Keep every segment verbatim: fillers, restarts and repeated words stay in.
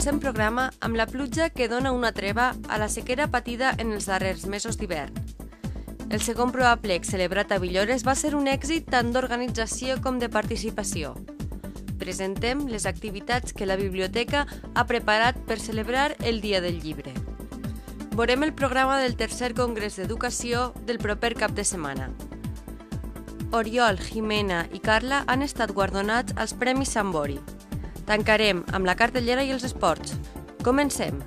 Comencem programa amb la pluja que dona una treva a la sequera patida en els darrers mesos d'hivern. El segon Proaplec celebrat a Villores va ser un èxit tant d'organització com de participació. Presentem les activitats que la biblioteca ha preparat per celebrar el Dia del Llibre. Veurem el programa del tercer Congrés d'Educació del proper cap de setmana. Oriol, Jimena i Carla han estat guardonats als Premis Sambori. Tancarem amb la cartellera i els esports. Comencem!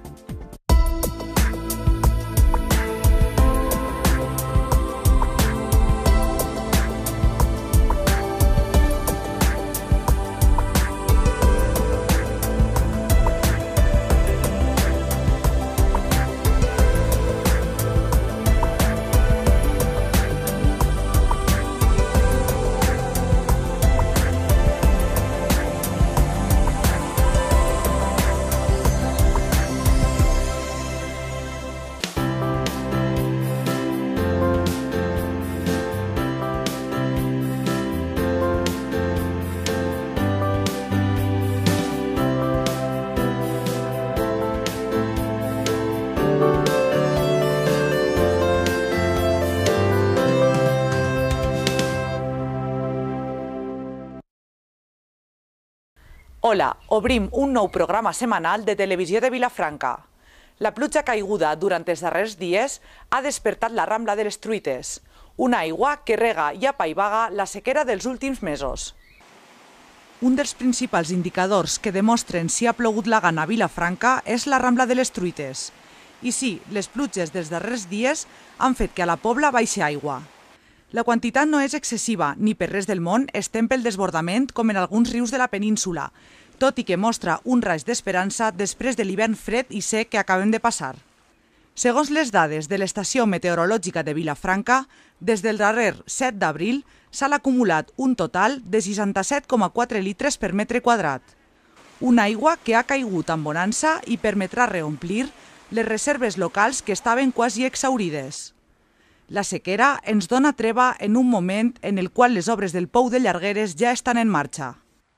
Hola, obrim un nou programa setmanal de televisió de Vilafranca. La pluja caiguda durant els darrers dies ha despertat la Rambla de les Truites, una aigua que rega i apaivaga la sequera dels últims mesos. Un dels principals indicadors que demostren si ha plogut la gana a Vilafranca és la Rambla de les Truites. I sí, les pluges dels darrers dies han fet que a la Pobla baixi aigua. La quantitat no és excessiva, ni per res del món estem pel desbordament com en alguns rius de la península, tot i que mostra un raig d'esperança després de l'hivern fred i sec que acabem de passar. Segons les dades de l'Estació Meteorològica de Vilafranca, des del darrer set d'abril s'ha acumulat un total de seixanta-set coma quatre litres per metre quadrat. Una aigua que ha caigut amb bonança i permetrà reomplir les reserves locals que estaven quasi exhaurides. La sequera ens dona treva en un moment en el qual les obres del Pou de Llargueres ja estan en marxa.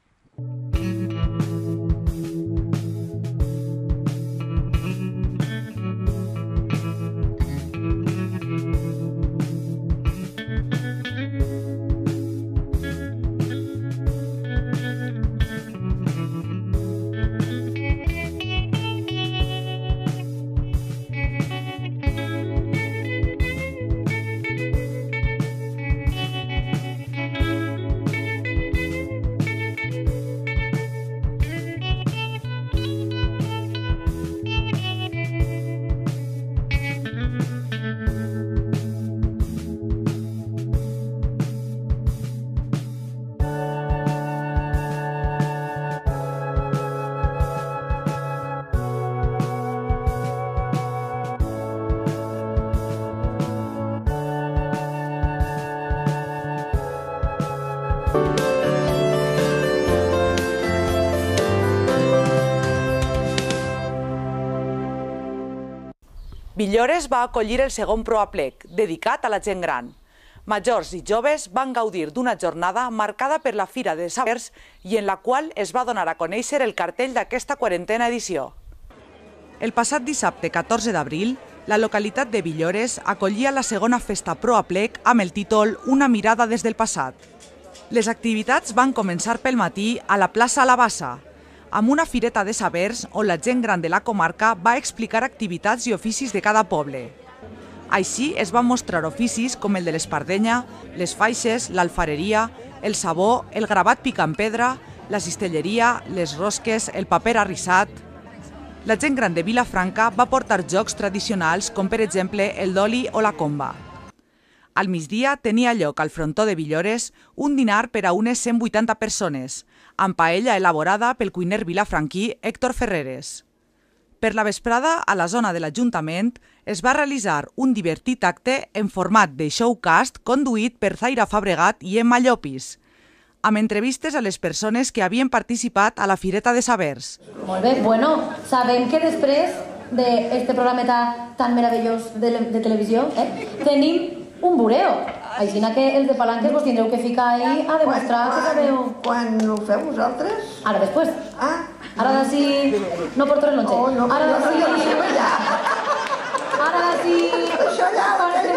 Villores va acollir el segon Proaplec, dedicat a la gent gran. Majors i joves van gaudir d'una jornada marcada per la Fira de Sabers i en la qual es va donar a conèixer el cartell d'aquesta quarantena edició. El passat dissabte catorze d'abril, la localitat de Villores acollia la segona festa Proaplec amb el títol Una mirada des del passat. Les activitats van començar pel matí a la plaça La Bassa, amb una fireta de sabers on la gent gran de la comarca va explicar activitats i oficis de cada poble. Així es van mostrar oficis com el de l'espardenya, les faixes, l'alfareria, el sabó, el gravat pica en pedra, la cistelleria, les rosques, el paper arrissat. La gent gran de Vilafranca va portar jocs tradicionals com per exemple el doli o la comba. Al migdia tenia lloc al frontó de Villores un dinar per a unes cent vuitanta persones, amb paella elaborada pel cuiner vilafranquí Héctor Ferreres. Per la vesprada, a la zona de l'Ajuntament, es va realitzar un divertit acte en format de showcast conduït per Zaira Fabregat i Emma Llopis, amb entrevistes a les persones que havien participat a la Fireta de Sabers. Molt bé, bueno, sabem que després d'aquest programeta tan meravellós de, de televisió, eh, tenim un bureo. Així que els de palanques vos tindreu que ficar ahí a demostrar que sabeu... Quan ho feu vosaltres? Ara, després. Ah. Ara d'ací... No porto el noche. Oh, no, Ara no, no, no, d'ací... Ara d'ací... Això allà,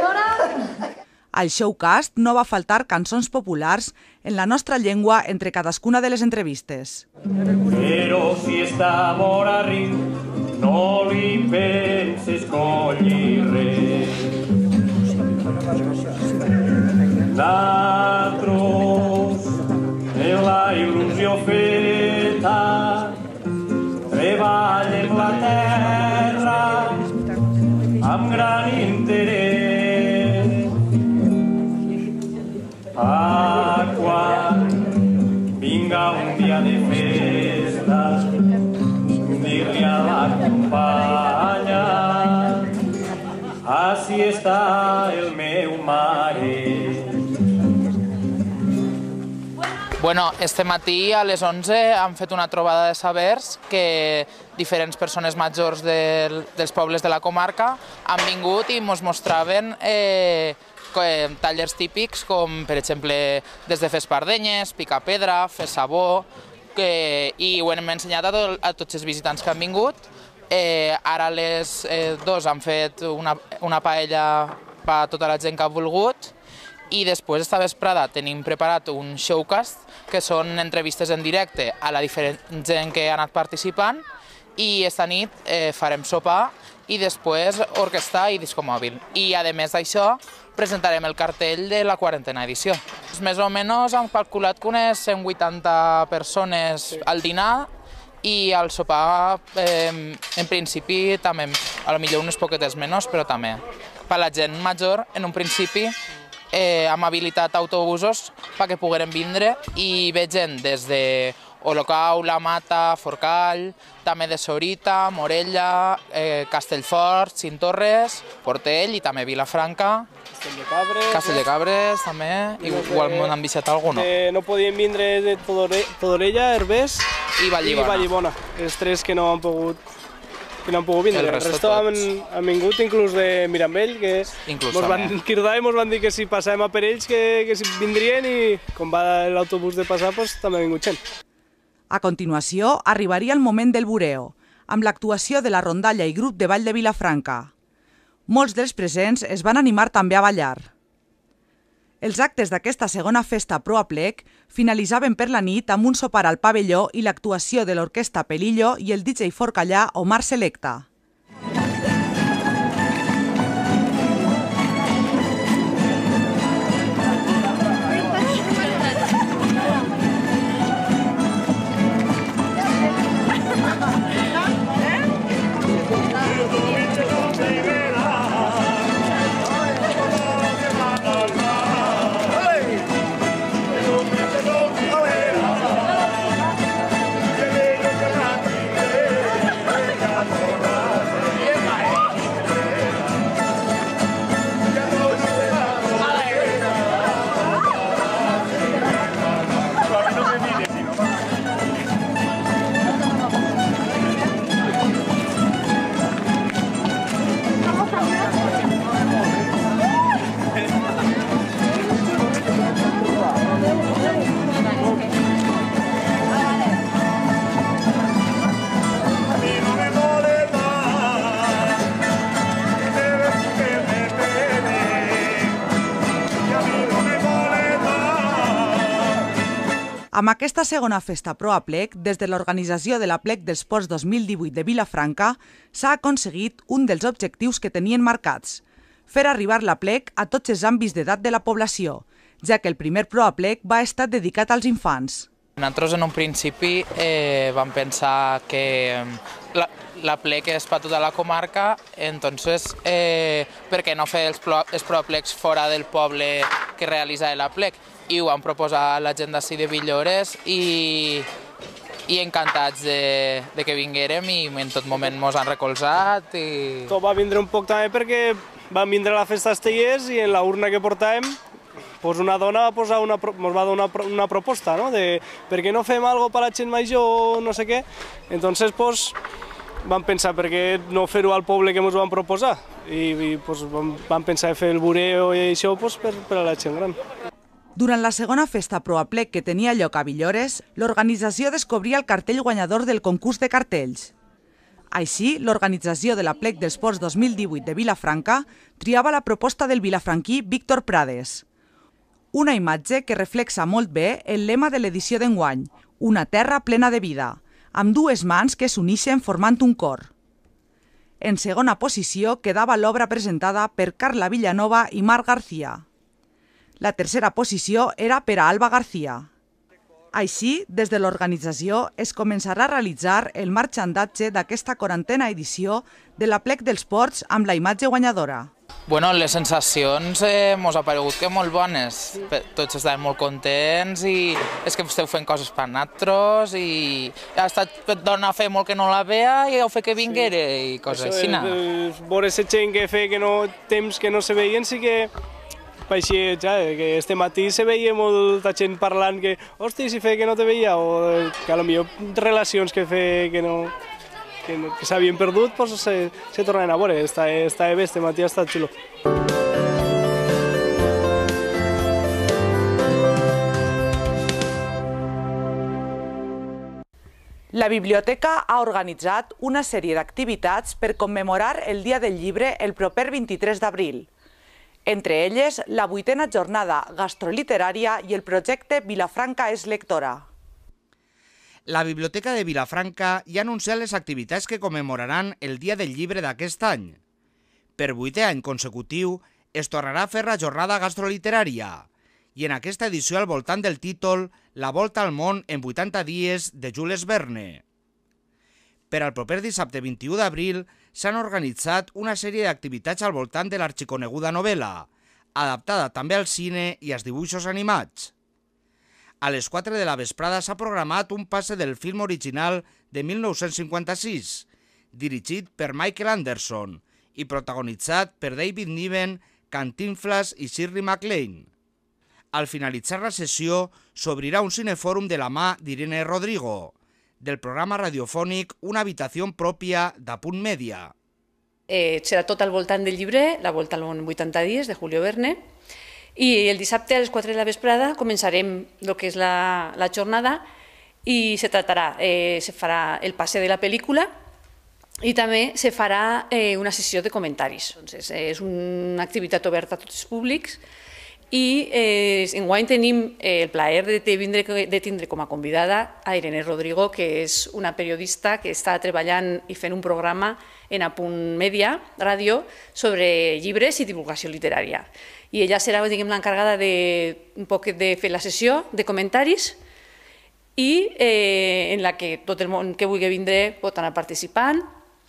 Al showcast no va faltar cançons populars en la nostra llengua entre cadascuna de les entrevistes. Però si està mort a riu, no li penses collir res. Nosaltres, en la il·lusió feta, treballem la terra amb gran interès. A quan vinga un dia de festa, dir-li a la companya, així està el meu mare. Bueno, este matí a les onze han fet una trobada de sabers que diferents persones majors del, dels pobles de la comarca han vingut i ens mostraven eh, tallers típics com, per exemple, des de fer espardenyes, picar pedra, fer sabó, que, i ho hem ensenyat a, to, a tots els visitants que han vingut. Eh, ara les eh, dos han fet una, una paella per a tota la gent que ha volgut i després esta vesprada tenim preparat un showcast que són entrevistes en directe a la diferent gent que ha anat participant i esta nit eh, farem sopar i després orquestra i disco mòbil. I a més d'això presentarem el cartell de la quarantena edició. Més o menys hem calculat que unes cent vuitanta persones al dinar i al sopar eh, en principi també, a lo millor unes poquetes menys, però també. Per la gent major, en un principi, eh, hem habilitat autobusos perquè pogueren vindre i ve gent des de Olocau, La Mata, Forcall, també de Sorita, Morella, eh, Castellfort, Cintorres, Portell i també Vilafranca. Castell de Cabres. Castell de Cabres, també. Igual m'han visitat algun. Eh, no podien vindre de Todore, Todorella, Herbers i Vallibona. I Vallibona. Els tres que no han pogut, que no han pogut vindre. El El resto han, han vingut, inclús de Mirambell, que inclús mos van cridar i mos van dir que si passàvem a per ells que, que si vindrien i com va l'autobús de passar, pues, també ha vingut gent. A continuació, arribaria el moment del bureo, amb l'actuació de la rondalla i grup de ball de Vilafranca. Molts dels presents es van animar també a ballar. Els actes d'aquesta segona festa pro aplec finalitzaven per la nit amb un sopar al pavelló i l'actuació de l'orquestra Pelillo i el D J forcallà Omar Selecta. Amb aquesta segona festa pro aplec, des de l'organització de l'Aplec dels Ports dos mil divuit de Vilafranca, s'ha aconseguit un dels objectius que tenien marcats, fer arribar l'Aplec a tots els àmbits d'edat de la població, ja que el primer pro aplec va estar dedicat als infants. Nosaltres en un principi eh, vam pensar que l'Aplec és per tota la comarca, entonces eh, per què no fer els, els pro aplecs fora del poble que realitza l'Aplec? I ho vam proposar a la gent d'ací de Villores i, i encantats de, de que vinguérem i en tot moment ens han recolzat. I... Tot va vindre un poc també perquè van vindre a la festa Estellers i en la urna que portàvem pues una dona va posar una, ens va donar una proposta, no? De per què no fem algo per la gent major o no sé què. Entonces, pues, vam pensar per què no fer-ho al poble que ens van proposar i, i pues, vam, vam pensar fer el bureo i això pues, per, per a la gent gran. Durant la segona festa Proaplec que tenia lloc a Villores, l'organització descobria el cartell guanyador del concurs de cartells. Així, l'organització de la Plec dels Ports dos mil divuit de Vilafranca triava la proposta del vilafranquí Víctor Prades. Una imatge que reflexa molt bé el lema de l'edició d'enguany, una terra plena de vida, amb dues mans que s'unixen formant un cor. En segona posició quedava l'obra presentada per Carla Villanova i Marc García. La tercera posició era per a Alba García. Així, des de l'organització es començarà a realitzar el marxandatge d'aquesta quarantena edició de la Plec dels Ports amb la imatge guanyadora. Bueno, les sensacions eh, mos ha paregut que molt bones. Tots estàvem molt contents i és que esteu fent coses per nosaltres i ha estat dona fer molt que no la vea i heu fet que vinguera i coses així. Veure la gent que feia que no, temps que no se veien sí que així, ja, que este matí se veia molta gent parlant que hosti, si feia que no te veia, o que a lo millor relacions que feia que no que, no, que s'havien perdut, pues se, se tornen a veure. Està, està bé, este matí ha estat xulo. La biblioteca ha organitzat una sèrie d'activitats per commemorar el Dia del Llibre el proper vint-i-tres d'abril. Entre elles, la vuitena jornada gastroliterària i el projecte Vilafranca és lectora. La Biblioteca de Vilafranca ja ha anunciat les activitats que commemoraran el Dia del Llibre d'aquest any. Per vuitè any consecutiu es tornarà a fer la jornada gastroliterària i en aquesta edició al voltant del títol La volta al món en vuitanta dies de Jules Verne. Per al proper dissabte vint-i-u d'abril s'han organitzat una sèrie d'activitats al voltant de l'arxiconeguda novel·la, adaptada també al cine i als dibuixos animats. A les quatre de la vesprada s'ha programat un passe del film original de mil nou-cents cinquanta-sis, dirigit per Michael Anderson i protagonitzat per David Niven, Cantinflas i Shirley MacLaine. Al finalitzar la sessió s'obrirà un cinefòrum de la mà d'Irene Rodrigo, del programa radiofònic Una habitació pròpia d'Apunt Mèdia. Eh, serà tot al voltant del llibre, La volta al món en vuitanta dies, de Julio Verne, i el dissabte a les quatre de la vesprada començarem el que és la, la jornada i se tratarà, eh, se farà el passe de la pel·lícula i també se farà eh, una sessió de comentaris. Doncs és, és una activitat oberta a tots els públics i eh, enguany tenim eh, el plaer de, de, vindre, de tindre com a convidada a Irene Rodrigo, que és una periodista que està treballant i fent un programa en Apunt Mèdia, ràdio, sobre llibres i divulgació literària. I ella serà, diguem, l'encarregada de, un poc de fer la sessió de comentaris i eh, en la que tot el món que vulgui vindre pot anar participant.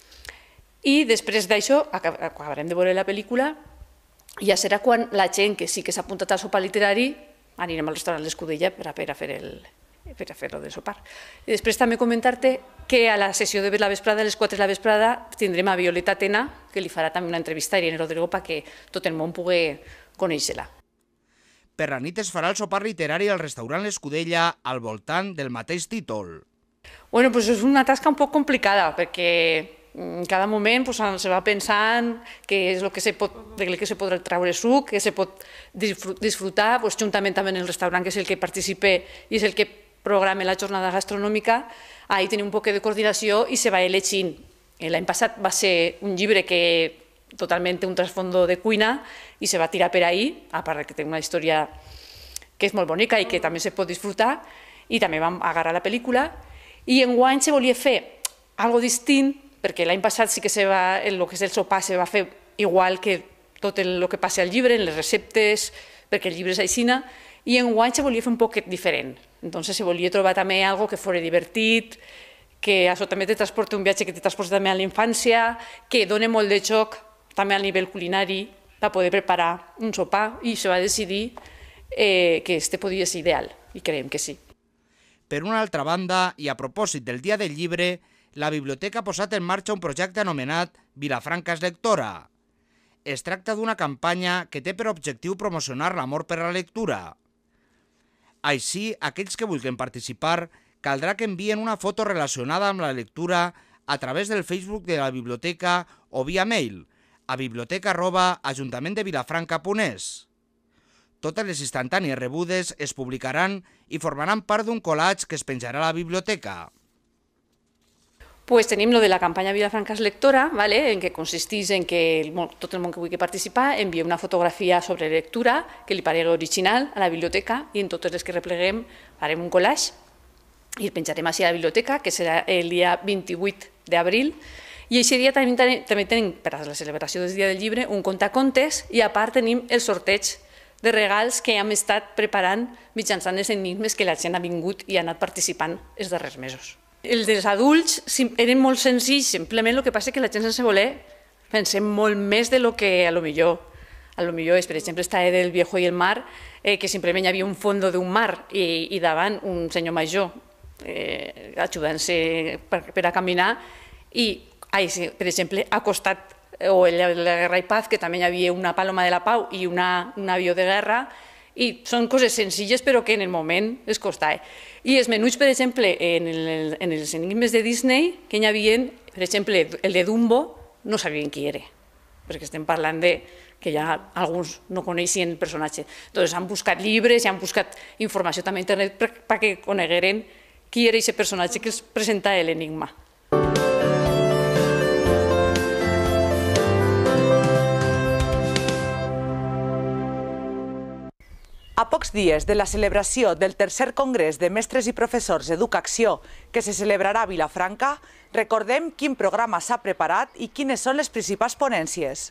I després d'això, acabarem de veure la pel·lícula, i ja serà quan la gent que sí que s'ha apuntat al sopar literari anirem al restaurant L'Escudella per a, per a fer el per a fer-lo de sopar. I després també comentar-te que a la sessió de la vesprada, a les quatre de la vesprada, tindrem a Violeta Tena, que li farà també una entrevista a Irene Rodrigo perquè tot el món pugui conèixer-la. Per la nit es farà el sopar literari al restaurant L'Escudella al voltant del mateix títol. Bueno, pues és una tasca un poc complicada perquè en cada moment pues, se va pensant què és el que se pot, de què se podrà treure suc, que se pot disfrutar, pues, juntament també en el restaurant, que és el que participa i és el que programa la jornada gastronòmica. Ahí tenim un poc de coordinació i se va elegint. L'any passat va ser un llibre que totalment té un trasfondo de cuina i se va tirar per ahí, a part que té una història que és molt bonica i que també se pot disfrutar, i també vam agarrar la pel·lícula. I enguany se volia fer algo distint, perquè l'any passat sí que se va, el que és el sopar se va fer igual que tot el que passa al llibre, en les receptes, perquè el llibre és aixina, i enguany se volia fer un poquet diferent. Entonces se volia trobar també algo que fos divertit, que això també te transporta un viatge que te transporta també a la infància, que dona molt de joc també al nivell culinari per poder preparar un sopar, i se va decidir eh, que este podia ser ideal, i creiem que sí. Per una altra banda, i a propòsit del Dia del Llibre, la biblioteca ha posat en marxa un projecte anomenat Vilafranca és lectora. Es tracta d'una campanya que té per objectiu promocionar l'amor per la lectura. Així, aquells que vulguin participar caldrà que envien una foto relacionada amb la lectura a través del Facebook de la biblioteca o via mail a biblioteca arroba ajuntament de vilafranca punt es. Totes les instantànies rebudes es publicaran i formaran part d'un collage que es penjarà a la biblioteca. Pues tenim lo de la campanya Vilafranca és lectora, ¿vale? En què consisteix en que el, tot el món que vulgui participar envia una fotografia sobre lectura que li paregui original a la biblioteca i en totes les que repleguem farem un collage i el penjarem així a la biblioteca, que serà el dia vint-i-vuit d'abril. I aquest dia també, també tenim, per a la celebració del Dia del Llibre, un contacontes i a part tenim el sorteig de regals que hem estat preparant mitjançant els enigmes que la gent ha vingut i ha anat participant els darrers mesos. Els dels adults eren molt senzills, simplement el que passa que la gent sense voler pensem molt més de lo que a lo millor, a lo millor és, per exemple, esta del Viejo i el mar, eh, que simplement hi havia un fondo d'un mar i, i davant un senyor major eh, ajudant-se per, per a caminar i, ai, per exemple, a costat o el, la Guerra i Paz, que també hi havia una paloma de la pau i una, un avió de guerra, i són coses senzilles però que en el moment es costava. I els menuts, per exemple, en, el, en els enigmes de Disney, que hi havia, per exemple, el de Dumbo, no sabien qui era, perquè estem parlant de que ja alguns no coneixien el personatge. Doncs han buscat llibres i han buscat informació també a internet perquè conegueren qui era aquest personatge que els presentava l'enigma. A pocs dies de la celebració del tercer Congrés de Mestres i Professors d'Educació que se celebrarà a Vilafranca, recordem quin programa s'ha preparat i quines són les principals ponències.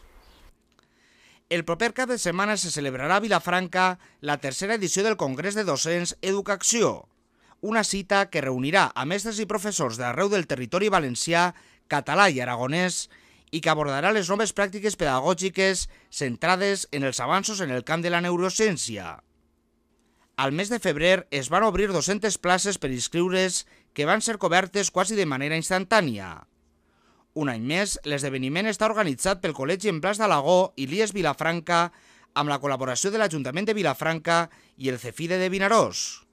El proper cap de setmana se celebrarà a Vilafranca la tercera edició del Congrés de Docents Educació, una cita que reunirà a mestres i professors d'arreu del territori valencià, català i aragonès i que abordarà les noves pràctiques pedagògiques centrades en els avanços en el camp de la neurociència. Al mes de febrer es van obrir dues-centes places per inscriure's que van ser cobertes quasi de manera instantània. Un any més, l'esdeveniment està organitzat pel Col·legi en Blas d'Alagó i l'I E S Vilafranca amb la col·laboració de l'Ajuntament de Vilafranca i el CEFIDE de Vinaròs.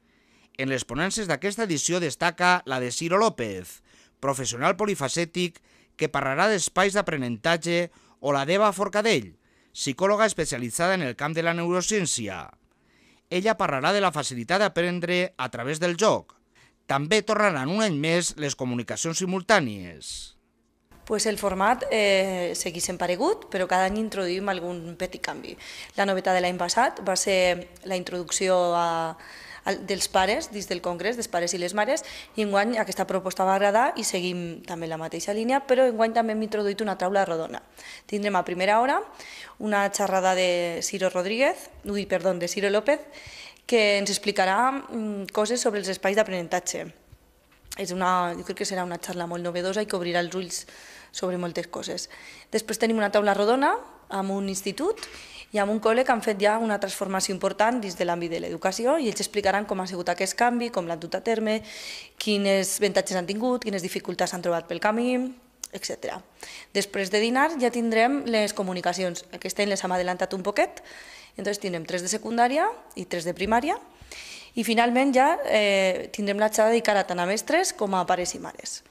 En les ponències d'aquesta edició destaca la de Ciro López, professional polifacètic que parlarà d'espais d'aprenentatge, o la d'Eva Forcadell, psicòloga especialitzada en el camp de la neurociència. Ella parlarà de la facilitat d'aprendre a través del joc. També tornaran un any més les comunicacions simultànies. Pues el format eh, segueix emparegut, però cada any introduïm algun petit canvi. La novetat de l'any passat va ser la introducció a, a, dels pares dins del Congrés, dels pares i les mares, i enguany aquesta proposta va agradar i seguim també la mateixa línia, però enguany també hem introduït una taula rodona. Tindrem a primera hora una xerrada de Ciro Rodríguez, ui, perdó, de Ciro López, que ens explicarà mm, coses sobre els espais d'aprenentatge. És una, jo crec que serà una xarra molt novedosa i que obrirà els ulls sobre moltes coses. Després tenim una taula rodona amb un institut i amb un col·le que han fet ja una transformació important dins de l'àmbit de l'educació i ells explicaran com ha sigut aquest canvi, com l'han dut a terme, quines avantatges han tingut, quines dificultats han trobat pel camí, etcètera. Després de dinar ja tindrem les comunicacions. Aquest any les hem adelantat un poquet, entonces tindrem tres de secundària i tres de primària i finalment ja eh, tindrem la xerrada dedicada tant a mestres com a pares i mares.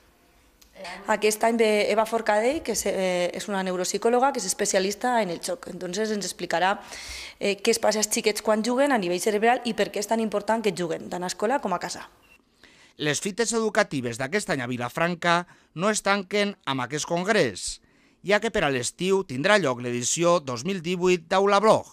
Aquest any ve Eva Forcadell, que és, eh, és una neuropsicòloga que és especialista en el xoc. Entonces ens explicarà eh, què es passa als xiquets quan juguen a nivell cerebral i per què és tan important que juguen, tant a escola com a casa. Les fites educatives d'aquest any a Vilafranca no es tanquen amb aquest congrés, ja que per a l'estiu tindrà lloc l'edició dos mil divuit d'Aula Blog.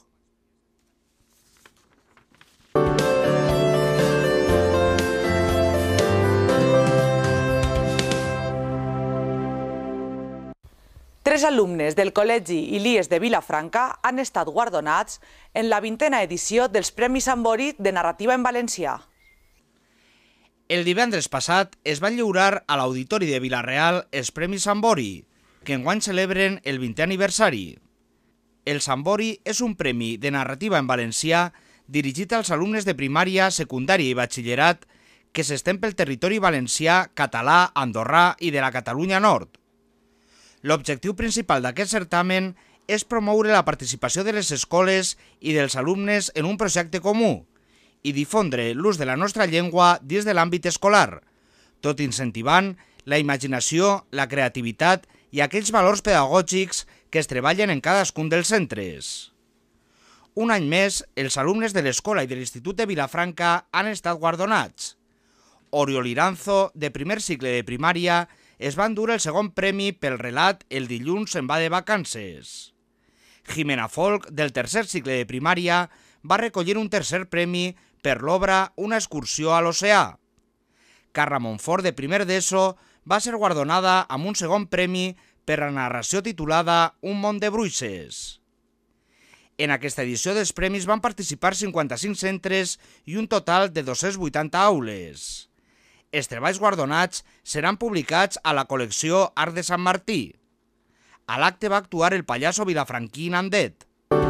Tres alumnes del Col·legi i l'I E S de Vilafranca han estat guardonats en la vintena edició dels Premis Sambori de Narrativa en Valencià. El divendres passat es van lliurar a l'Auditori de Vila-real els Premis Sambori, que enguany celebren el vintè aniversari. El Sambori és un premi de narrativa en valencià dirigit als alumnes de primària, secundària i batxillerat que s'estén pel territori valencià, català, andorrà i de la Catalunya Nord. L'objectiu principal d'aquest certamen és promoure la participació de les escoles i dels alumnes en un projecte comú i difondre l'ús de la nostra llengua dins de l'àmbit escolar, tot incentivant la imaginació, la creativitat i aquells valors pedagògics que es treballen en cadascun dels centres. Un any més, els alumnes de l'Escola i de l'Institut de Vilafranca han estat guardonats. Oriol Iranzo, de primer cicle de primària, es va endur el segon premi pel relat El dilluns se'n va de vacances. Jimena Folk, del tercer cicle de primària, va recollir un tercer premi per l'obra Una excursió a l'oceà. Carla Montfort, de primer d'ESO, va ser guardonada amb un segon premi per la narració titulada Un món de bruixes. En aquesta edició dels premis van participar cinquanta-cinc centres i un total de dos-cents vuitanta aules. Els treballs guardonats seran publicats a la col·lecció Art de Sant Martí. A l'acte va actuar el pallasso vilafranquí Nandet.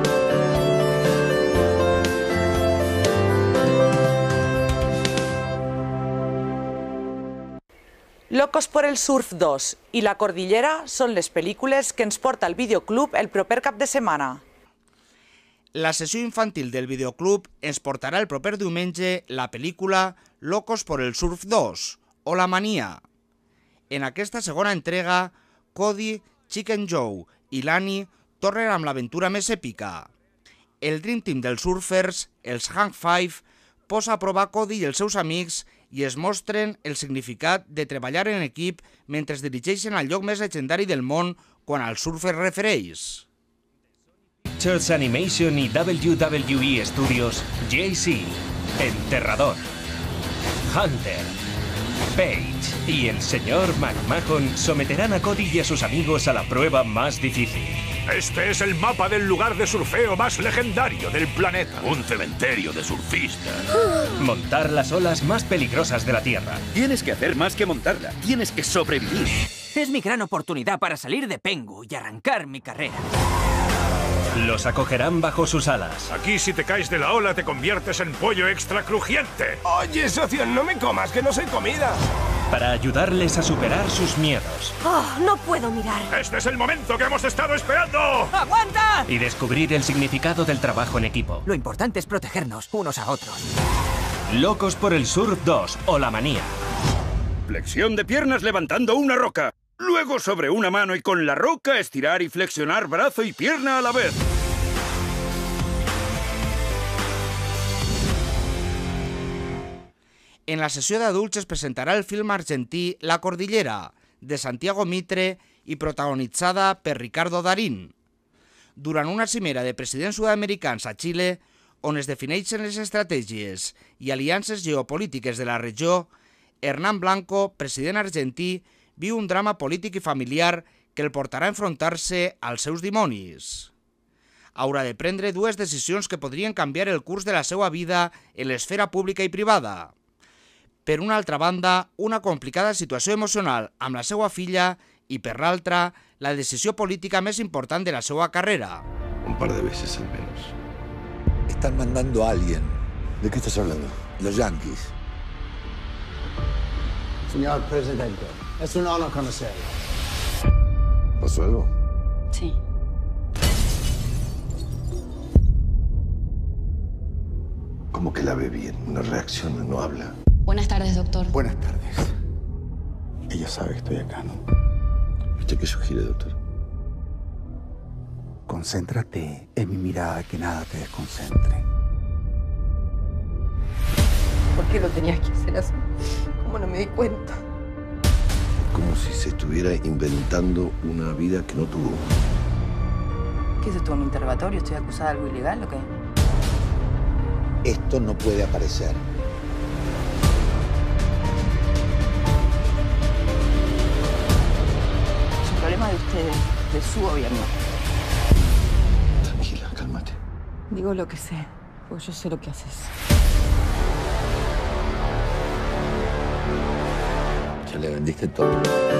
Locos por el Surf dos i La Cordillera són les pel·lícules que ens porta el videoclub el proper cap de setmana. La sessió infantil del videoclub ens portarà el proper diumenge la pel·lícula Locos por el Surf dos, o La Mania. En aquesta segona entrega, Cody, Chicken Joe i Lani tornen amb l'aventura més èpica. El Dream Team dels surfers, els Hang Five, posa a prova Cody i els seus amics i es mostren el significat de treballar en equip mentre es dirigeixen al lloc més legendari del món quan al surf es refereix. Church Animation y W W E Studios, J C, Enterrador, Hunter, Page y el señor McMahon someterán a Cody y a sus amigos a la prueba más difícil. Este es el mapa del lugar de surfeo más legendario del planeta. Un cementerio de surfistas. Montar las olas más peligrosas de la Tierra. Tienes que hacer más que montarla. Tienes que sobrevivir. Es mi gran oportunidad para salir de Pengu y arrancar mi carrera. Los acogerán bajo sus alas. Aquí si te caes de la ola te conviertes en pollo extra crujiente. Oye, socio, no me comas, que no soy comida. Para ayudarles a superar sus miedos. ¡Oh, no puedo mirar! ¡Este es el momento que hemos estado esperando! ¡Aguanta! Y descubrir el significado del trabajo en equipo. Lo importante es protegernos unos a otros. Locos por el Surf dos, o La Manía. Flexión de piernas levantando una roca. Luego sobre una mano y con la roca estirar y flexionar brazo y pierna a la vez. En la sessió d'adults es presentarà el film argentí La Cordillera, de Santiago Mitre i protagonitzada per Ricardo Darín. Durant una cimera de presidents sud-americans a Xile, on es defineixen les estratègies i aliances geopolítiques de la regió, Hernán Blanco, president argentí, viu un drama polític i familiar que el portarà a enfrontar-se als seus dimonis. Haurà de prendre dues decisions que podrien canviar el curs de la seva vida en l'esfera pública i privada. Per una altra banda, una complicada situació emocional amb la seva filla i, per l'altra, la decisió política més important de la seva carrera. Un par de veces al menos. Están mandando a alguien. ¿De qué estás hablando? Los yanquis. Señor presidente, es un honor conocerlo. ¿Pasó algo? Sí. ¿Cómo que la ve bien? Una reacción, no habla. Buenas tardes, doctor. Buenas tardes. Ella sabe que estoy acá, ¿no? ¿Usted qué sugiere, doctor? Concéntrate en mi mirada, que nada te desconcentre. ¿Por qué lo tenías que hacer así? ¿Cómo no me di cuenta? Como si se estuviera inventando una vida que no tuvo. ¿Qué es esto, un interrogatorio? ¿Estoy acusada de algo ilegal o qué? Esto no puede aparecer. Es un problema de ustedes, de su gobierno. Tranquila, cálmate. Digo lo que sé, porque yo sé lo que haces. Ya le vendiste todo.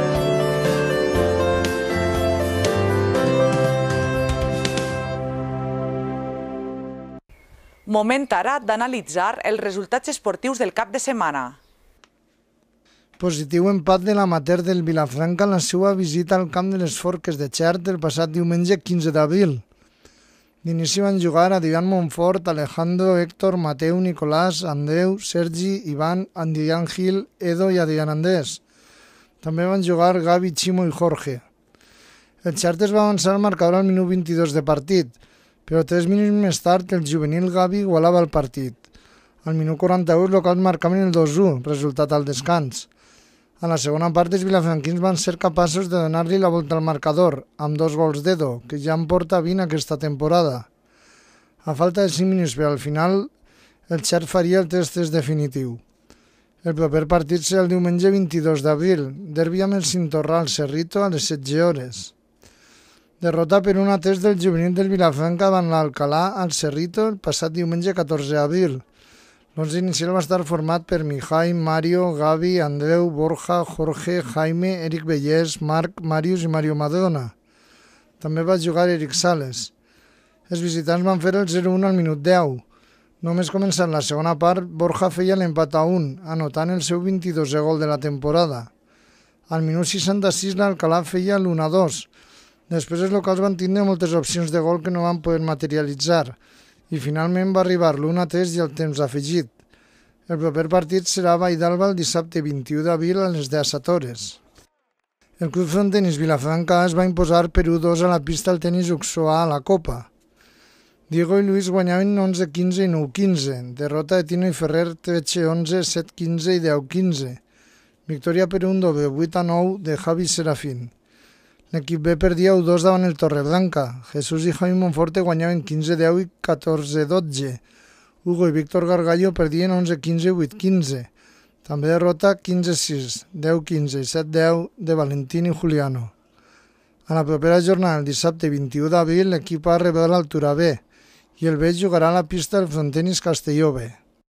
Moment ara d'analitzar els resultats esportius del cap de setmana. Positiu empat de l'amateur del Vilafranca en la seva visita al camp de les Forques de Xert el passat diumenge quinze d'abril. D'inici van jugar Adrián Montfort, Alejandro, Héctor, Mateu, Nicolás, Andreu, Sergi, Iván, Adrián Gil, Edo i Adrián Andrés. També van jugar Gavi, Chimo i Jorge. El Chartres va avançar el marcador al minut vint-i-dos de partit, però tres minuts més tard el juvenil Gavi igualava el partit. Al minut quaranta-u els locals marcaven el dos a u, resultat al descans. A la segona part els vilafranquins van ser capaços de donar-li la volta al marcador, amb dos gols d'Edo, que ja en porta vint aquesta temporada. A falta de cinc minuts per al final, el Xert faria el tres tres definitiu. El proper partit serà el diumenge vint-i-dos d'abril, derbi amb el Cintorral al Cerrito a les setze hores. Derrota per un a tres del juvenil del Vilafranca davant l'Alcalà al Cerrito el passat diumenge catorze d'abril. L'onze inicial va estar format per Mijay, Mario, Gavi, Andreu, Borja, Jorge, Jaime, Eric Bellés, Marc, Màrius i Mario Madonna. També va jugar Eric Sales. Els visitants van fer el zero a un al minut deu. Només començant la segona part, Borja feia l'empat a un, anotant el seu vint-i-dosè gol de la temporada. Al minut seixanta-sis l'Alcalà feia l'u a dos. Després els locals van tindre moltes opcions de gol que no van poder materialitzar i finalment va arribar l'u a tres i el temps afegit. El proper partit serà a Valldalba el dissabte vint-i-u d'abril a les disset hores. El Club Frontenis Vilafranca es va imposar per u a dos a la pista al tenis Uxoa a la Copa. Diego i Luis guanyaven onze quinze i nou quinze, derrota de Tino i Ferrer tretze onze, set quinze i deu quinze. Victòria per un doble vuit a nou de Javi Serafín. L'equip B perdia u a dos davant el Torreblanca. Jesús i Javi Monforte guanyaven quinze deu i catorze dotze. Hugo i Víctor Gargallo perdien onze quinze i vuit quinze. També derrota quinze sis, deu quinze i set deu de Valentín i Juliano. A la propera jornada, el dissabte vint-i-u d'abril, l'equip A rebé l'Altura B i el B jugarà a la pista del Frontenis Castelló B.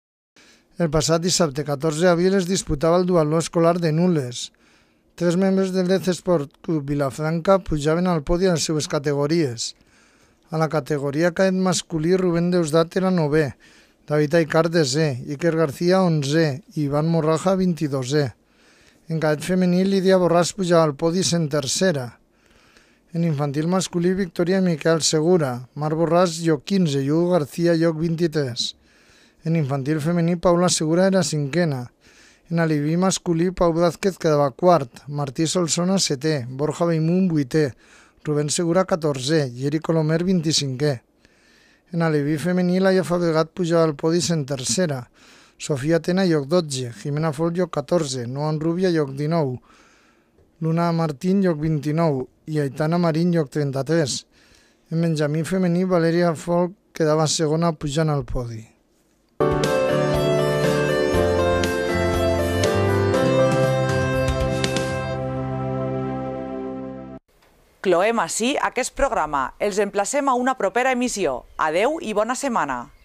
El passat dissabte catorze d'abril es disputava el duatló escolar de Nules. Tres membres del Dez Sport Club Vilafranca pujaven al podi a les seues categories. A la categoria cadet masculí, Rubén Deusdat era novè, David Aicard desè, Iker García onzè i Ivan Morraja vint-i-dosè. En cadet femení, Lídia Borràs pujava al podi en tercera. En infantil masculí, Victòria Miquel Segura, Marc Borràs lloc quinze i Hugo García lloc vint-i-tres. En infantil femení, Paula Segura era cinquena. En aliví masculí, Pau Vázquez quedava quart, Martí Solsona setè, Borja Beimunt vuitè, Rubén Segura catorzè i Eric Colomer vint-i-cinquè. En aliví femení, Laia Fabregat pujava al podi en tercera, Sofia Tena lloc dotze, Jimena Fol lloc catorze, Noan Rubia lloc dinou, Luna Martín lloc vint-i-nou i Aitana Marín lloc trenta-tres. En benjamí femení, Valeria Fol quedava segona pujant al podi. Cloem així aquest programa. Els emplacem a una propera emissió. Adeu i bona setmana.